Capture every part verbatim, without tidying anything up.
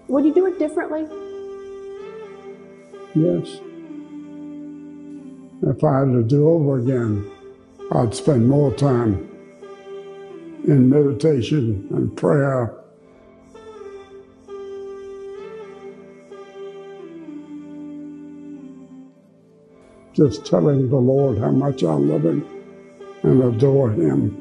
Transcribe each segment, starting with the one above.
Would you do it differently? Yes. If I had to do over again, I'd spend more time in meditation and prayer. Just telling the Lord how much I love Him and adore Him.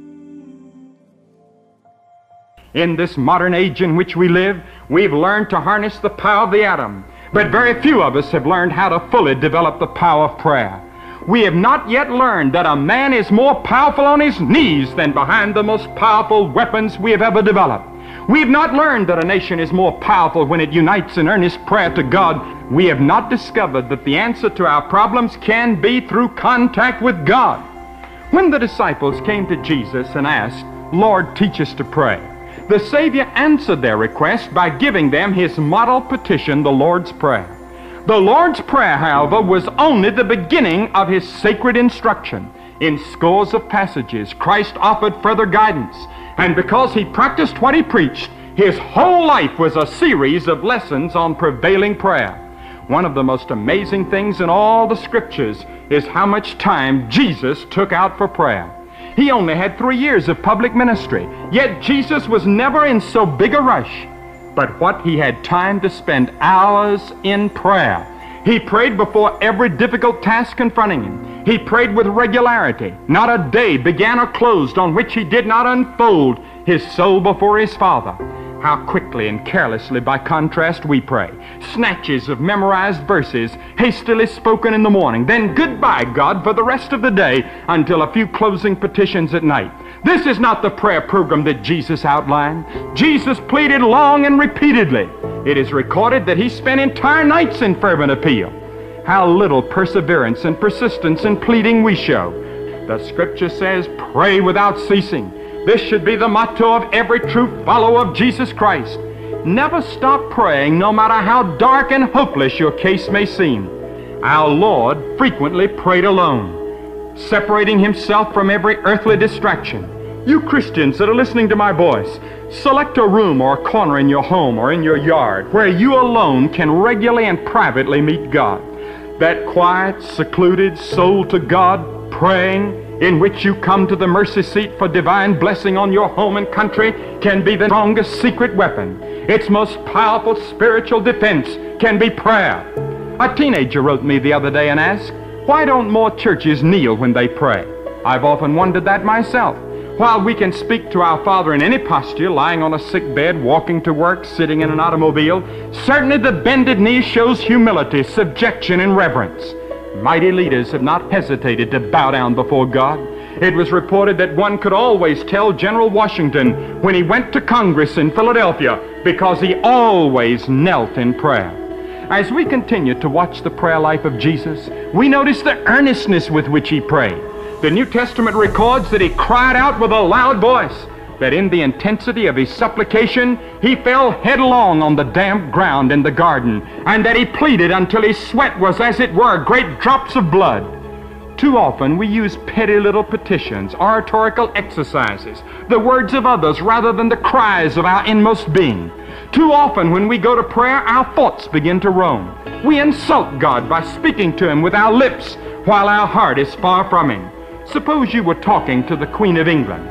In this modern age in which we live, we've learned to harness the power of the atom, but very few of us have learned how to fully develop the power of prayer. We have not yet learned that a man is more powerful on his knees than behind the most powerful weapons we have ever developed. We have not learned that a nation is more powerful when it unites in earnest prayer to God. We have not discovered that the answer to our problems can be through contact with God. When the disciples came to Jesus and asked, "Lord, teach us to pray," the Savior answered their request by giving them His model petition, the Lord's Prayer. The Lord's Prayer, however, was only the beginning of His sacred instruction. In scores of passages, Christ offered further guidance, and because He practiced what He preached, His whole life was a series of lessons on prevailing prayer. One of the most amazing things in all the Scriptures is how much time Jesus took out for prayer. He only had three years of public ministry, yet Jesus was never in so big a rush. But what He had time to spend hours in prayer. He prayed before every difficult task confronting Him. He prayed with regularity. Not a day began or closed on which He did not unfold His soul before His Father. How quickly and carelessly, by contrast, we pray. Snatches of memorized verses, hastily spoken in the morning, then goodbye, God, for the rest of the day until a few closing petitions at night. This is not the prayer program that Jesus outlined. Jesus pleaded long and repeatedly. It is recorded that He spent entire nights in fervent appeal. How little perseverance and persistence in pleading we show. The Scripture says, "Pray without ceasing." This should be the motto of every true follower of Jesus Christ. Never stop praying, no matter how dark and hopeless your case may seem. Our Lord frequently prayed alone, separating Himself from every earthly distraction. You Christians that are listening to my voice, select a room or a corner in your home or in your yard where you alone can regularly and privately meet God. That quiet, secluded, soul to God praying, in which you come to the mercy seat for divine blessing on your home and country, can be the strongest secret weapon. Its most powerful spiritual defense can be prayer. A teenager wrote me the other day and asked, "Why don't more churches kneel when they pray?" I've often wondered that myself. While we can speak to our Father in any posture, lying on a sick bed, walking to work, sitting in an automobile, certainly the bended knee shows humility, subjection, and reverence. Mighty leaders have not hesitated to bow down before God. It was reported that one could always tell General Washington when he went to Congress in Philadelphia because he always knelt in prayer. As we continue to watch the prayer life of Jesus, we notice the earnestness with which He prayed. The New Testament records that He cried out with a loud voice, that in the intensity of His supplication, He fell headlong on the damp ground in the garden, and that He pleaded until His sweat was, as it were, great drops of blood. Too often we use petty little petitions, oratorical exercises, the words of others rather than the cries of our inmost being. Too often when we go to prayer, our thoughts begin to roam. We insult God by speaking to Him with our lips while our heart is far from Him. Suppose you were talking to the Queen of England,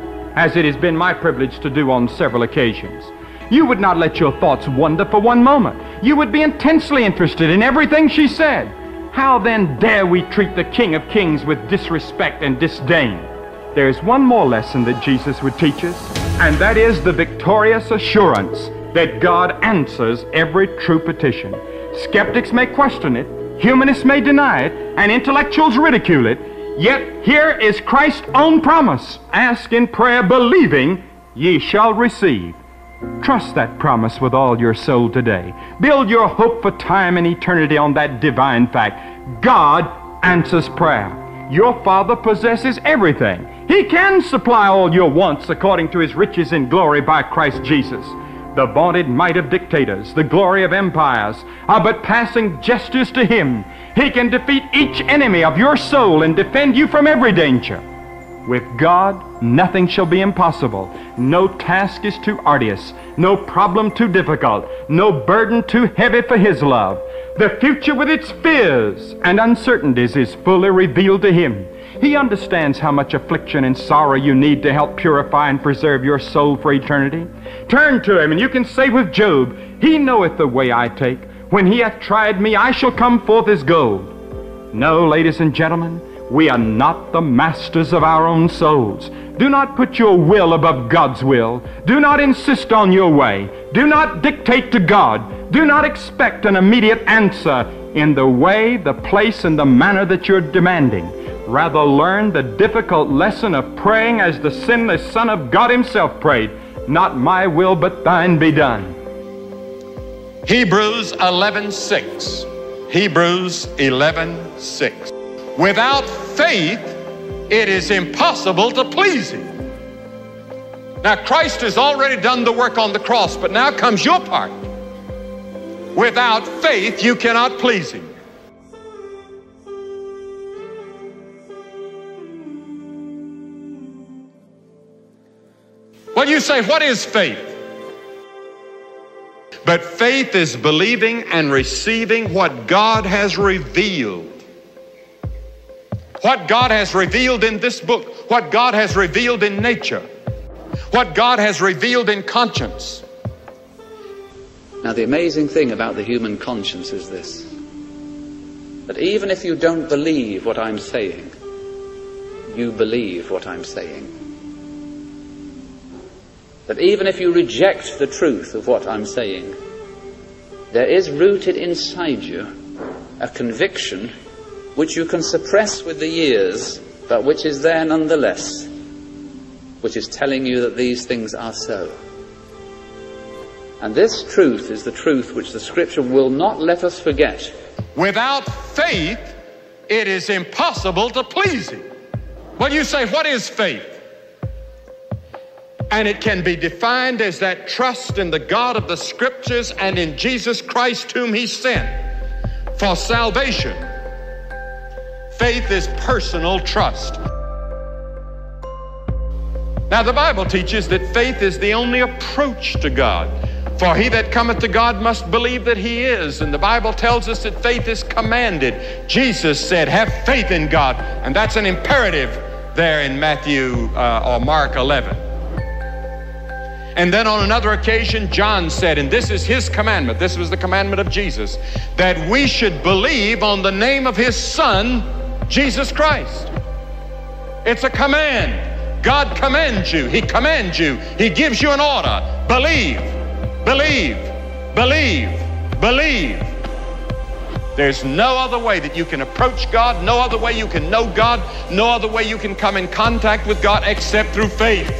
as it has been my privilege to do on several occasions. You would not let your thoughts wander for one moment. You would be intensely interested in everything she said. How then dare we treat the King of Kings with disrespect and disdain? There is one more lesson that Jesus would teach us, and that is the victorious assurance that God answers every true petition. Skeptics may question it, humanists may deny it, and intellectuals ridicule it, yet here is Christ's own promise. Ask in prayer, believing, ye shall receive. Trust that promise with all your soul today. Build your hope for time and eternity on that divine fact. God answers prayer. Your Father possesses everything. He can supply all your wants according to His riches in glory by Christ Jesus. The vaunted might of dictators, the glory of empires, are but passing gestures to Him. He can defeat each enemy of your soul and defend you from every danger. With God, nothing shall be impossible. No task is too arduous, no problem too difficult, no burden too heavy for His love. The future with its fears and uncertainties is fully revealed to Him. He understands how much affliction and sorrow you need to help purify and preserve your soul for eternity. Turn to Him, and you can say with Job, He knoweth the way I take. When He hath tried me, I shall come forth as gold. No, ladies and gentlemen, we are not the masters of our own souls. Do not put your will above God's will. Do not insist on your way. Do not dictate to God. Do not expect an immediate answer in the way, the place, and the manner that you're demanding. Rather, learn the difficult lesson of praying as the sinless Son of God Himself prayed, not my will but thine be done. Hebrews eleven six. Hebrews eleven six. Without faith, it is impossible to please Him. Now, Christ has already done the work on the cross, but now comes your part. Without faith, you cannot please Him. Well, you say, what is faith? But faith is believing and receiving what God has revealed. What God has revealed in this book, what God has revealed in nature, what God has revealed in conscience. Now, the amazing thing about the human conscience is this, that even if you don't believe what I'm saying, you believe what I'm saying. That even if you reject the truth of what I'm saying, there is rooted inside you a conviction which you can suppress with the years, but which is there nonetheless, which is telling you that these things are so. And this truth is the truth which the Scripture will not let us forget. Without faith, it is impossible to please Him. Well, you say, what is faith? And it can be defined as that trust in the God of the Scriptures and in Jesus Christ whom He sent for salvation. Faith is personal trust. Now, the Bible teaches that faith is the only approach to God. For he that cometh to God must believe that He is. And the Bible tells us that faith is commanded. Jesus said, have faith in God. And that's an imperative there in Matthew uh, or Mark eleven. And then on another occasion, John said, and this is His commandment, this was the commandment of Jesus, that we should believe on the name of His Son, Jesus Christ. It's a command. God commands you. He commands you. He gives you an order. Believe, believe, believe, believe. There's no other way that you can approach God, no other way you can know God, no other way you can come in contact with God except through faith.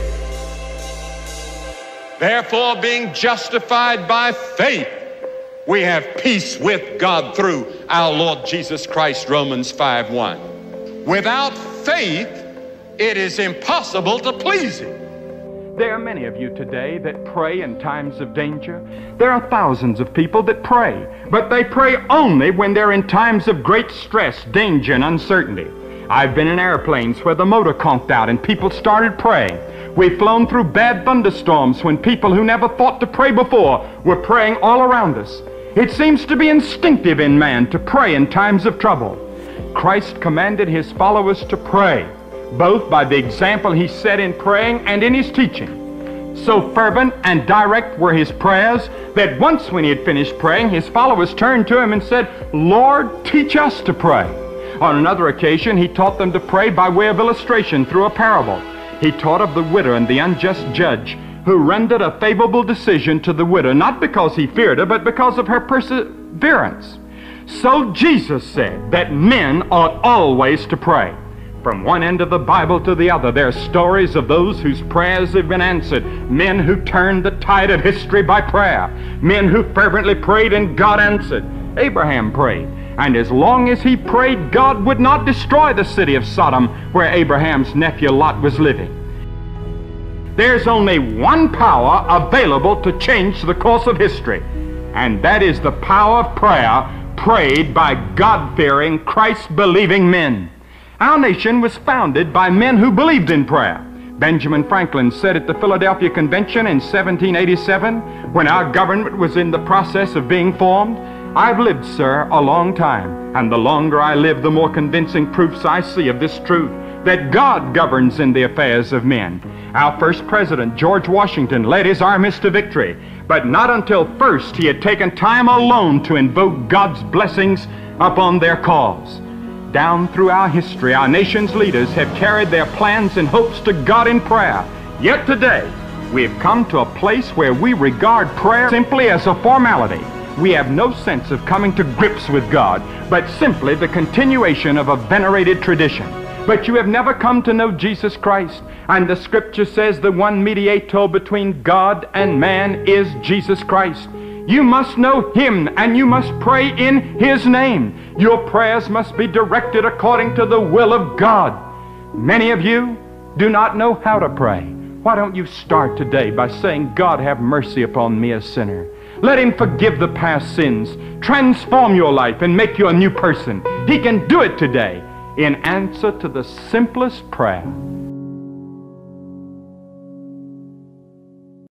Therefore, being justified by faith, we have peace with God through our Lord Jesus Christ, Romans five one. Without faith, it is impossible to please Him. There are many of you today that pray in times of danger. There are thousands of people that pray, but they pray only when they're in times of great stress, danger, and uncertainty. I've been in airplanes where the motor conked out and people started praying. We've flown through bad thunderstorms when people who never thought to pray before were praying all around us. It seems to be instinctive in man to pray in times of trouble. Christ commanded His followers to pray, both by the example He set in praying and in His teaching. So fervent and direct were His prayers that once when He had finished praying, His followers turned to Him and said, Lord, teach us to pray. On another occasion, He taught them to pray by way of illustration through a parable. He taught of the widow and the unjust judge who rendered a favorable decision to the widow, not because he feared her, but because of her perseverance. So Jesus said that men ought always to pray. From one end of the Bible to the other, there are stories of those whose prayers have been answered, men who turned the tide of history by prayer, men who fervently prayed and God answered. Abraham prayed, and as long as he prayed, God would not destroy the city of Sodom where Abraham's nephew Lot was living. There's only one power available to change the course of history, and that is the power of prayer prayed by God-fearing, Christ-believing men. Our nation was founded by men who believed in prayer. Benjamin Franklin said at the Philadelphia Convention in seventeen eighty-seven, when our government was in the process of being formed, "I've lived, sir, a long time, and the longer I live, the more convincing proofs I see of this truth, that God governs in the affairs of men." Our first president, George Washington, led his armies to victory, but not until first he had taken time alone to invoke God's blessings upon their cause. Down through our history, our nation's leaders have carried their plans and hopes to God in prayer. Yet today, we have come to a place where we regard prayer simply as a formality. We have no sense of coming to grips with God, but simply the continuation of a venerated tradition. But you have never come to know Jesus Christ, and the Scripture says the one mediator between God and man is Jesus Christ. You must know Him, and you must pray in His name. Your prayers must be directed according to the will of God. Many of you do not know how to pray. Why don't you start today by saying, "God, have mercy upon me, a sinner. Let Him forgive the past sins, transform your life, and make you a new person." He can do it today in answer to the simplest prayer.